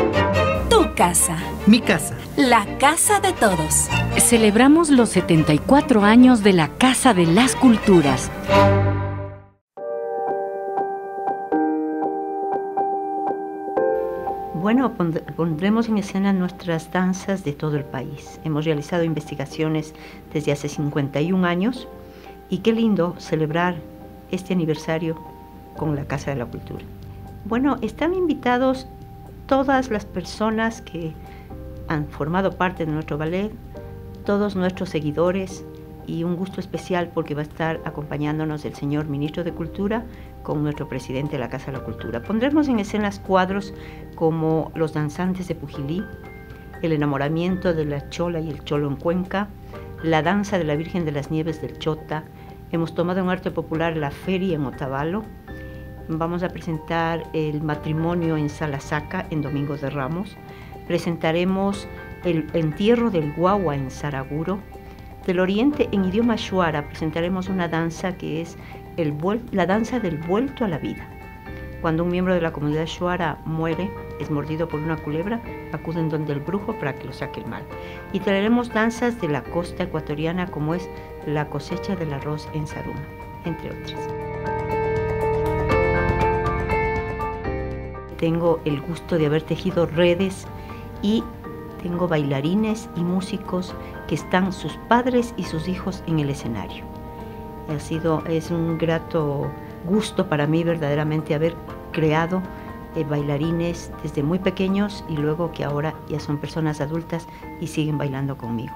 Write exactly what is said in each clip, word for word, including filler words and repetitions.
Tu casa. Mi casa. La casa de todos. Celebramos los setenta y cuatro años de la Casa de las Culturas. Bueno, pondremos en escena nuestras danzas de todo el país. Hemos realizado investigaciones desde hace cincuenta y un años y qué lindo celebrar este aniversario con la Casa de la Cultura. Bueno, están invitados todas las personas que han formado parte de nuestro ballet, todos nuestros seguidores, y un gusto especial porque va a estar acompañándonos el señor Ministro de Cultura con nuestro presidente de la Casa de la Cultura. Pondremos en escenas cuadros como Los danzantes de Pujilí, El enamoramiento de la chola y el cholo en Cuenca, La danza de la Virgen de las Nieves del Chota. Hemos tomado en arte popular La feria en Otavalo. Vamos a presentar El matrimonio en Salasaca en Domingo de Ramos. Presentaremos El entierro del guagua en Saraguro. Del Oriente, en idioma shuara, presentaremos una danza que es el la danza del vuelto a la vida. Cuando un miembro de la comunidad shuara muere, es mordido por una culebra, acuden donde el brujo para que lo saque el mal. Y traeremos danzas de la costa ecuatoriana como es la cosecha del arroz en Saruma, entre otras. Tengo el gusto de haber tejido redes y tengo bailarines y músicos que están sus padres y sus hijos en el escenario. Ha sido, es un grato gusto para mí verdaderamente haber creado eh, bailarines desde muy pequeños y luego que ahora ya son personas adultas y siguen bailando conmigo.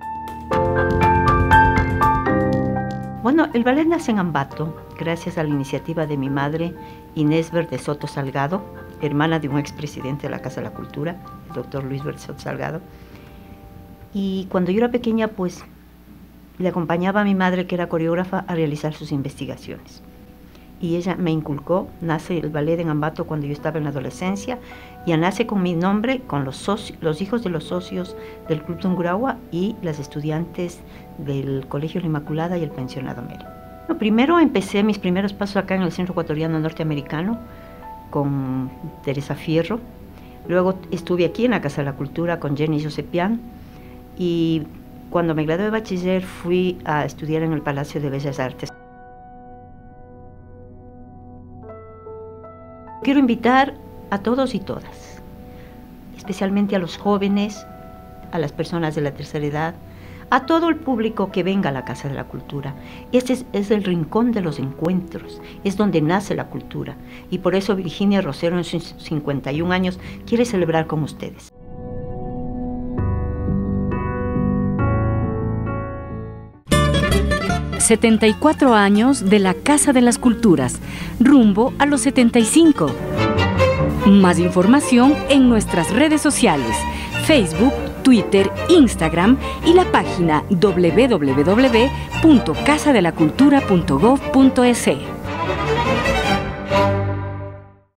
Bueno, el ballet nace en Ambato gracias a la iniciativa de mi madre Inés Verde Soto Salgado, hermana de un expresidente de la Casa de la Cultura, el doctor Luis Verde Soto Salgado. Y cuando yo era pequeña, pues, le acompañaba a mi madre, que era coreógrafa, a realizar sus investigaciones. Y ella me inculcó, nace el ballet en Ambato cuando yo estaba en la adolescencia, ya nace con mi nombre, con los, socios, los hijos de los socios del Club Tungurahua y las estudiantes del Colegio La Inmaculada y el Pensionado Meri. Bueno, primero empecé mis primeros pasos acá en el Centro Ecuatoriano Norteamericano, con Teresa Fierro. Luego estuve aquí en la Casa de la Cultura con Jenny Josepian y cuando me gradué de bachiller fui a estudiar en el Palacio de Bellas Artes. Quiero invitar a todos y todas, especialmente a los jóvenes, a las personas de la tercera edad, a todo el público que venga a la Casa de la Cultura. Este es, es el rincón de los encuentros, es donde nace la cultura. Y por eso Virginia Rosero en sus cincuenta y un años quiere celebrar con ustedes. setenta y cuatro años de la Casa de las Culturas, rumbo a los setenta y cinco. Más información en nuestras redes sociales, Facebook, Twitter, Instagram y la página doble u doble u doble u punto casa de la cultura punto gov punto es.